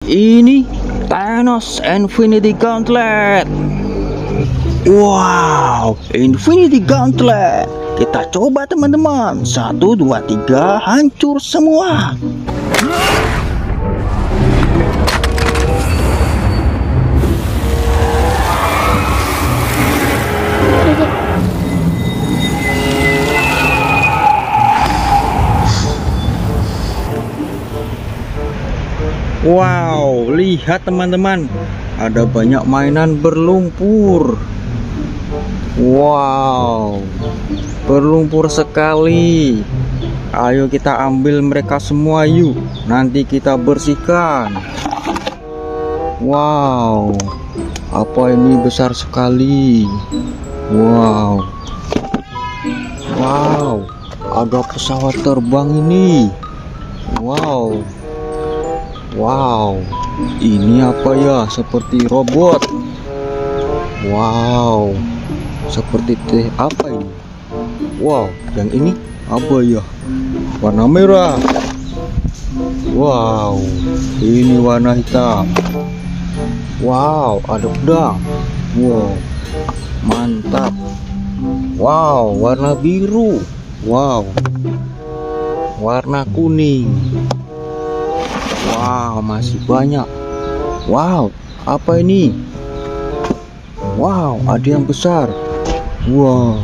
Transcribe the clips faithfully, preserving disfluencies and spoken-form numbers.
Ini Thanos Infinity Gauntlet. Wow, Infinity Gauntlet. Kita coba teman-teman. Satu, dua, tiga, hancur semua. Wow, lihat teman-teman, ada banyak mainan berlumpur. Wow, berlumpur sekali. Ayo kita ambil mereka semua yuk. Nanti kita bersihkan. Wow, apa ini besar sekali. Wow, wow, ada pesawat terbang ini. Wow, wow, ini apa ya? Seperti robot. Wow, seperti teh apa ini? Wow, yang ini apa ya? Warna merah. Wow, ini warna hitam. Wow, ada pedang. Wow, mantap. Wow, warna biru. Wow, warna kuning. Wow, masih banyak. Wow, apa ini? Wow, ada yang besar. Wow,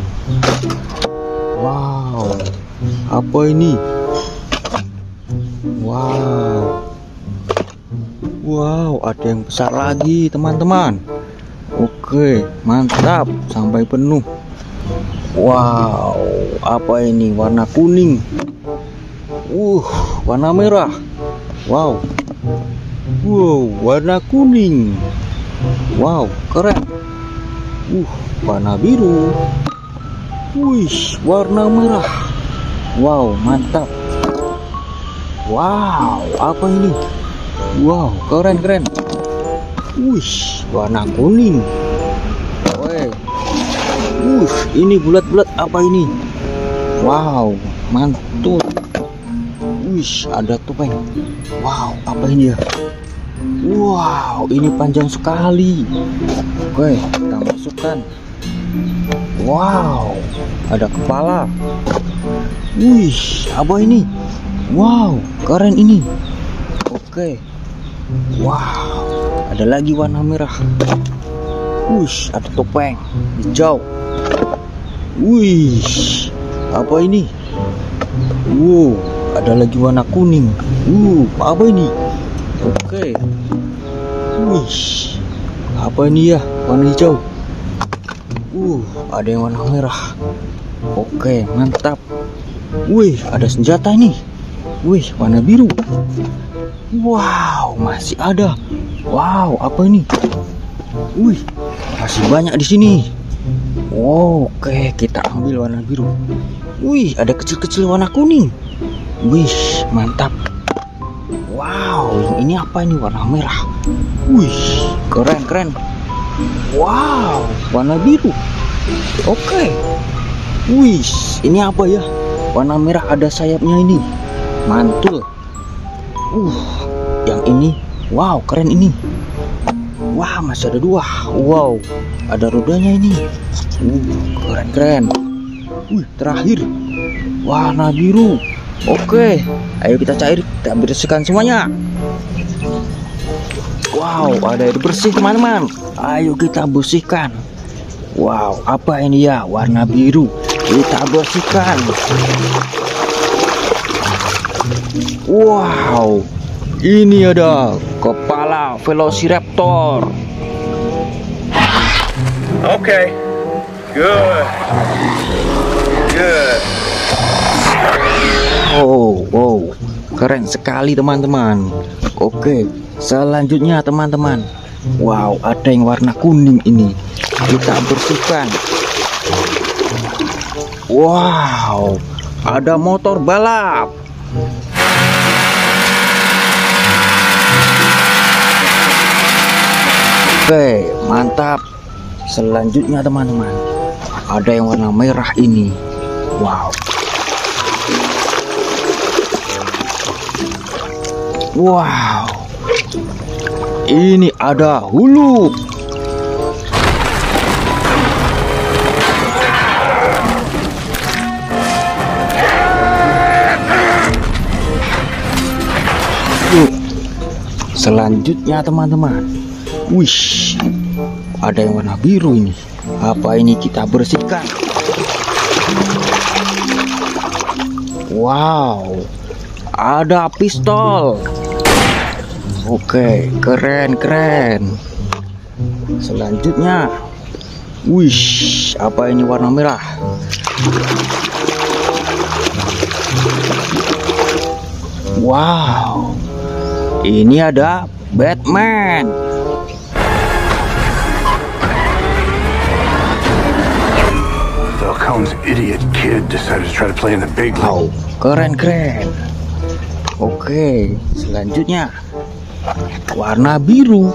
wow, apa ini? Wow, wow, ada yang besar lagi teman-teman. Oke, mantap, sampai penuh. Wow, apa ini? Warna kuning. Uh, warna merah. Wow, wow, warna kuning. Wow, keren. Uh, warna biru. Wih, warna merah. Wow, mantap. Wow, apa ini? Wow, keren keren. Wih, warna kuning. Weh. Uh, ini bulat-bulat apa ini? Wow, mantul. Wih, ada topeng. Wow, apa ini ya? Wow, ini panjang sekali. Oke, kita masukkan. Wow, ada kepala. Wih, apa ini? Wow, keren ini. Oke. Wow, ada lagi warna merah. Wih, ada topeng hijau. Wih, apa ini? Wow, ada lagi warna kuning. Uh, apa ini? Oke. Wih, apa ini ya? Warna hijau. Uh, ada yang warna merah. Oke, mantap. Wih, ada senjata ini. Wih, warna biru. Wow, masih ada. Wow, apa ini? Wih, masih banyak di sini. Oke, kita ambil warna biru. Wih, ada kecil-kecil warna kuning. Wih, mantap. Wow, yang ini apa ini? Warna merah. Wih, keren keren. Wow, warna biru. Oke. Wih, ini apa ya? Warna merah, ada sayapnya ini. Mantul. Uh, yang ini. Wow, keren ini. Wah, masih ada dua. Wow, ada rodanya ini. Uh, keren keren. Wih, terakhir warna biru. Oke, ayo kita cair, kita bersihkan semuanya. Wow, ada air bersih teman-teman. Ayo kita bersihkan. Wow, apa ini ya? Warna biru. Kita bersihkan. Wow, ini ada kepala Velociraptor. Oke, good, good. Oh, wow, keren sekali teman-teman. Oke, selanjutnya teman-teman. Wow, ada yang warna kuning ini. Kita bersihkan. Wow, ada motor balap. Oke, mantap. Selanjutnya teman-teman, ada yang warna merah ini. Wow. Wow. ini ada Hulk. Yuk, selanjutnya teman-teman. Wih, ada yang warna biru ini. Apa ini? Kita bersihkan. Wow, ada pistol. Oke, keren keren. Selanjutnya, wih, apa ini warna merah? Wow, ini ada Batman. Falcone's idiot kid decided to try to play in the big league. Wow, keren keren. Oke, selanjutnya warna biru.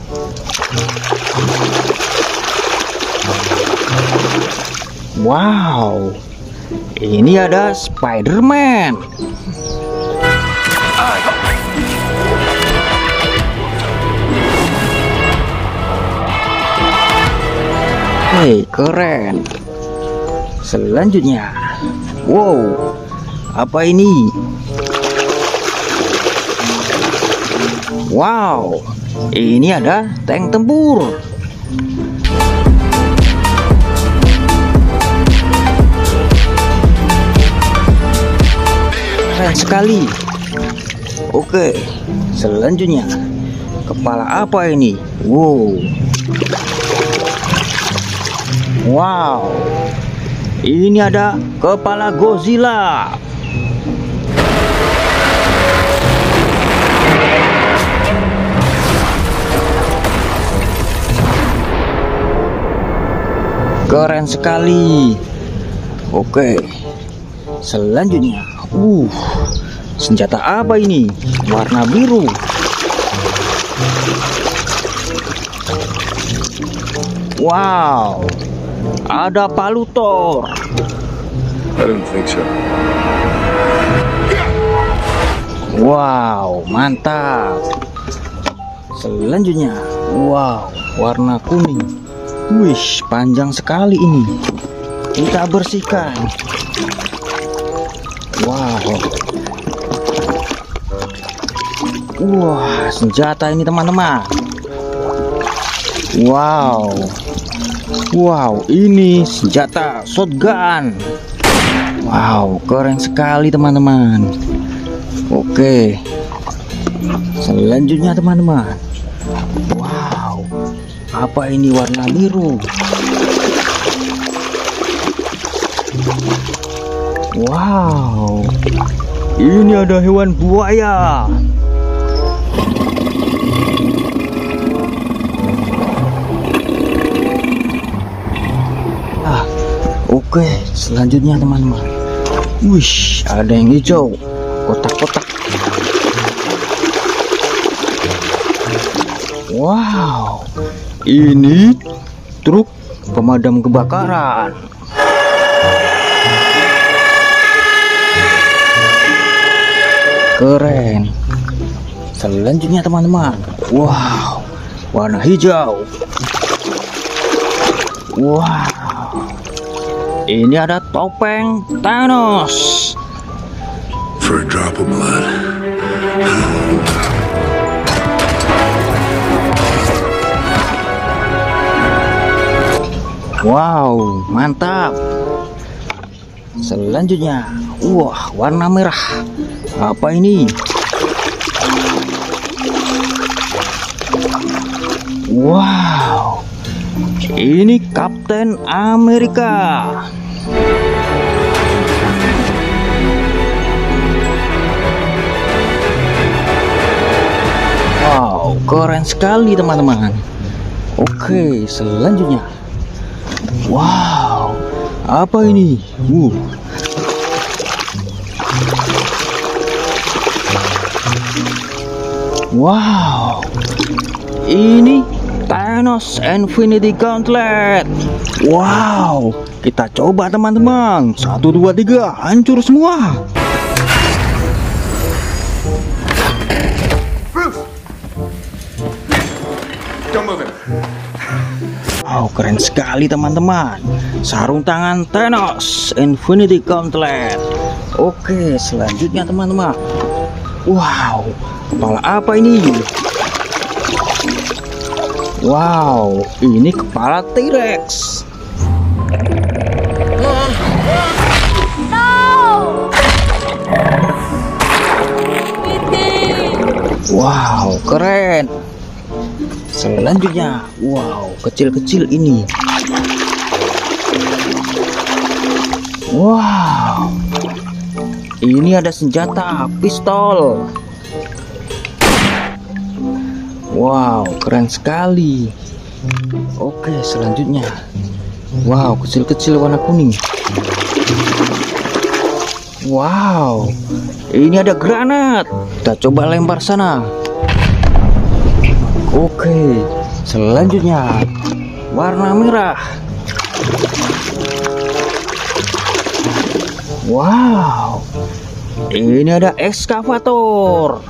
Wow, ini ada Spider-Man. Hei, keren. Selanjutnya, wow, apa ini? Wow, ini ada tank tempur. Keren sekali. Oke, selanjutnya, kepala apa ini? Wow. Wow, ini ada kepala Godzilla. Keren sekali. Oke, selanjutnya, uh, senjata apa ini? Warna biru. Wow, ada palu Thor. I don't think so. Wow, mantap. Selanjutnya, wow, warna kuning. Wih, panjang sekali ini. Kita bersihkan. Wow. Wah, senjata ini teman-teman. Wow. Wow, ini senjata shotgun. Wow, keren sekali teman-teman. Oke, selanjutnya teman-teman. Wow, apa ini warna biru? Wow, ini ada hewan buaya. Ah, oke, selanjutnya teman-teman. Wih, ada yang hijau, kotak-kotak. Wow, ini truk pemadam kebakaran. Keren. Selanjutnya teman-teman. Wow, warna hijau. Wow, ini ada topeng Thanos. For a drop of blood. Wow, mantap. Selanjutnya, wah, warna merah. Apa ini? Wow, ini Kapten Amerika. Wow, keren sekali teman-teman. Oke, selanjutnya. Wow, apa ini? Uh. Wow, ini Thanos Infinity Gauntlet. Wow, kita coba teman-teman. Satu, dua, tiga, hancur semua. Bruce! Don't move him. Wow, keren sekali teman-teman. Sarung tangan Thanos Infinity Gauntlet. Oke, selanjutnya teman-teman. Wow, kepala apa ini? Wow, ini kepala T-Rex. Wow, keren. Selanjutnya, wow, kecil-kecil ini. Wow, ini ada senjata pistol. Wow, keren sekali. Oke, selanjutnya, wow, kecil-kecil warna kuning. Wow, ini ada granat. Kita coba lempar sana. Oke, selanjutnya warna merah. Wow, ini ada ekskavator.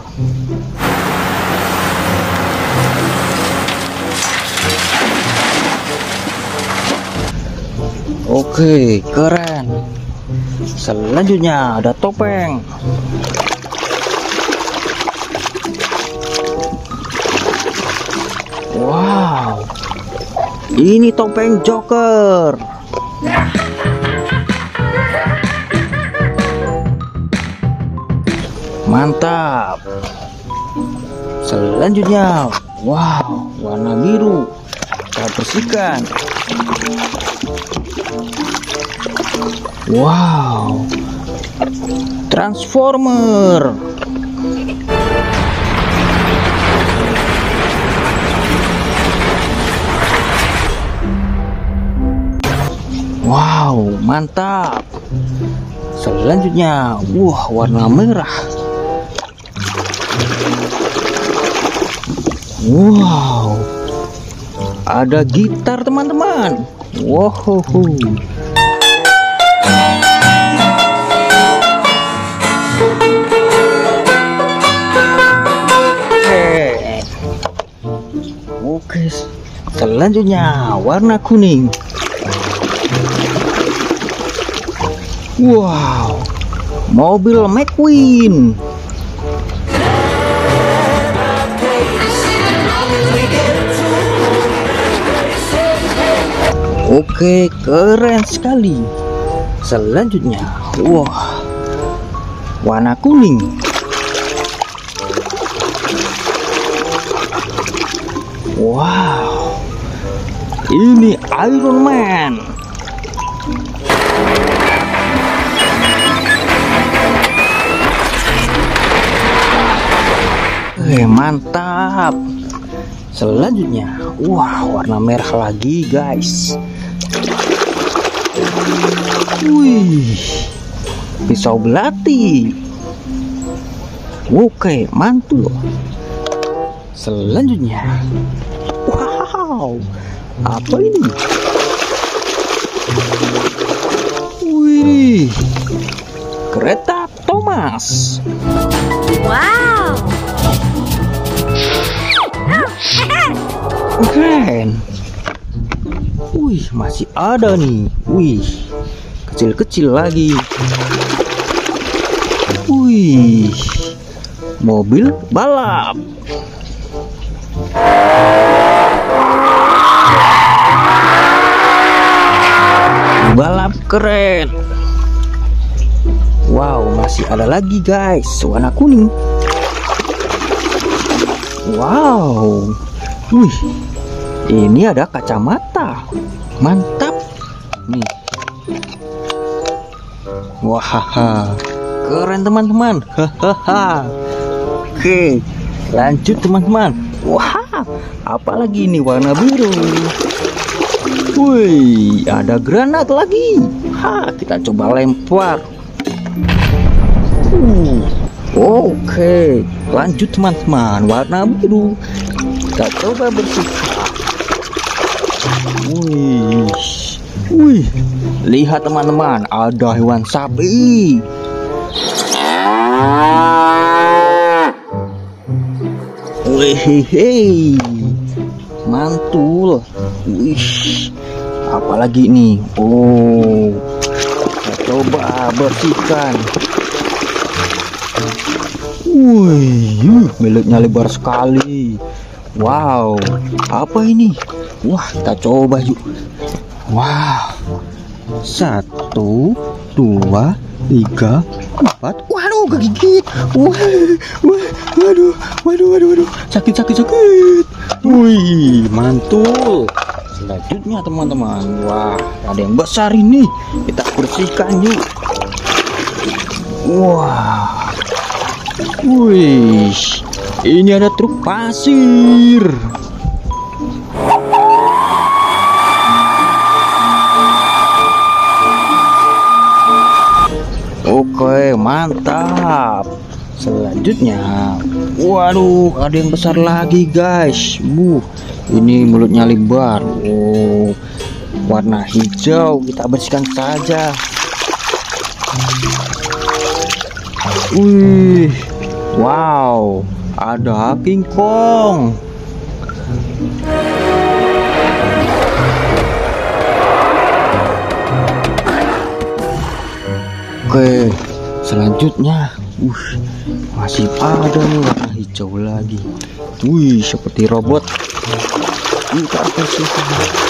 Oke, keren. Selanjutnya ada topeng. Wow, ini topeng Joker. Mantap. Selanjutnya, wow, warna biru. Kita bersihkan. Wow, Transformer. Wow, mantap. Selanjutnya, wah, warna merah. Wow, ada gitar teman-teman. Wow. Oke, selanjutnya warna kuning. Wow, mobil McQueen. Oke, keren sekali. Selanjutnya, wah, warna kuning. Wow, ini Iron Man. Oke, mantap. Selanjutnya, wah, warna merah lagi guys. Wih, pisau belati. Oke, mantul. Selanjutnya, wow, apa ini? Wih, kereta Thomas. Wow. Keren. Wih, masih ada nih. Wih, kecil-kecil lagi. Wih, mobil balap. Balap keren. Wow, masih ada lagi guys, warna kuning. Wow, wih, ini ada kacamata. Mantap nih. Wah, keren teman-teman. Hahaha. Oke, lanjut teman-teman. Wah, apalagi ini warna biru. Wih, ada granat lagi. Ha, kita coba lempar. Uh, Oke, lanjut teman-teman. Warna biru. Kita coba bersihkan. Wih, wih, lihat teman-teman, ada hewan sapi. Wih, mantul. Wih, apalagi nih? Oh, kita coba bersihkan. Wih, miliknya lebar sekali. Wow, apa ini? Wah, kita coba yuk. Wow, satu, dua, tiga, empat. Waduh, kegigit. Wah, wah, waduh, waduh, waduh, waduh. Sakit, sakit, sakit. Wih, mantul. Selanjutnya teman-teman, wah, ada yang besar ini. Kita bersihkan yuk. Wah, wih, ini ada truk pasir. Oke, mantap. Selanjutnya, waduh, ada yang besar lagi guys. Buh, ini mulutnya lebar. Oh, warna hijau. Kita bersihkan saja. Wih, wow, ada King Kong. Oke, selanjutnya, uh, masih ada nih warna hijau lagi. Wih, seperti robot. Kita bersihkan.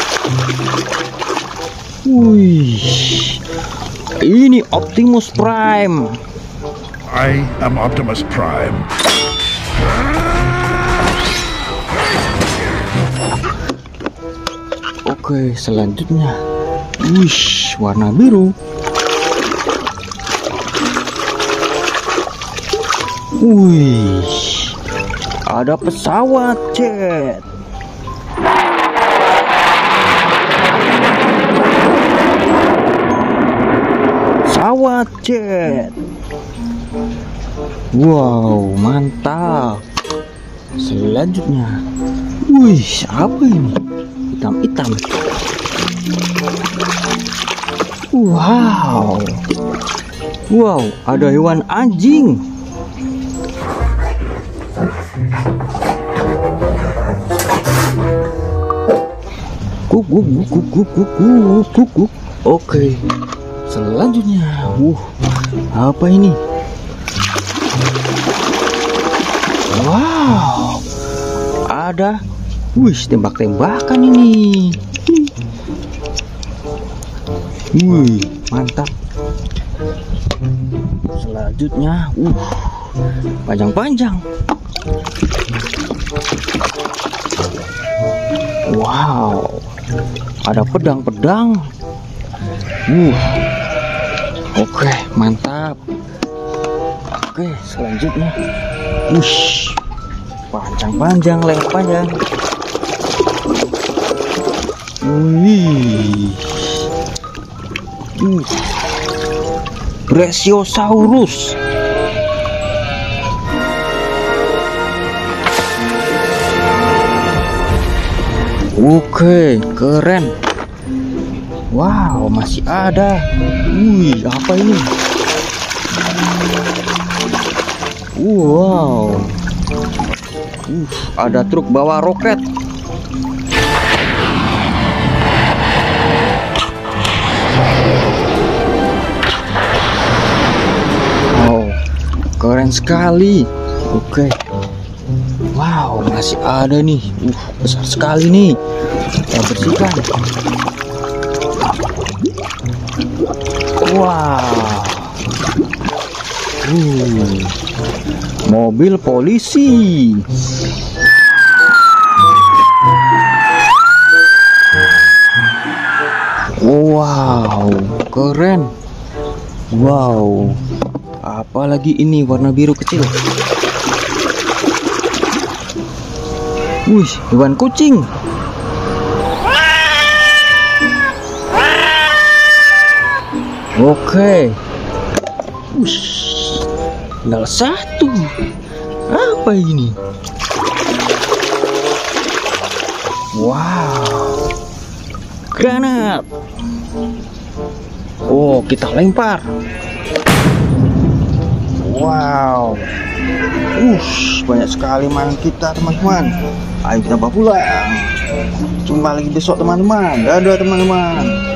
Wih, ini Optimus Prime. I am Optimus Prime. Oke, selanjutnya, wih, warna biru. Wih, ada pesawat jet. Pesawat jet. Wow, mantap. Selanjutnya, wih, apa ini? Hitam-hitam. Wow, wow, ada hewan anjing. Kuk, kuk, kuk, kuk, kuk, kuk, kuk, kuk. Oke, selanjutnya, wuh, apa ini? Wow, ada, wih, tembak-tembakan ini. Wih, mantap. Selanjutnya, uh, panjang-panjang. Wow, ada pedang-pedang. Uh, oke, mantap. Oke, selanjutnya, wush, panjang-panjang, leher panjang. Wih, uh, Brachiosaurus. Oke, keren. Wow, masih ada. Wih, apa ini? Wow, uh, ada truk bawa roket. Oh, keren sekali. Oke. Wow, masih ada nih. Uh, besar sekali nih. Kita bersihkan. Wow. Uh, mobil polisi. Wow, keren. Wow, apalagi ini warna biru kecil. Wih, hewan kucing. Oke. Wih, tinggal satu. Apa ini? Wow, granat. Oh, kita lempar. Wow. Ush, banyak sekali mainan kita teman-teman. Ayo kita bawa pulang. Jumpa lagi besok teman-teman. Dadah teman-teman.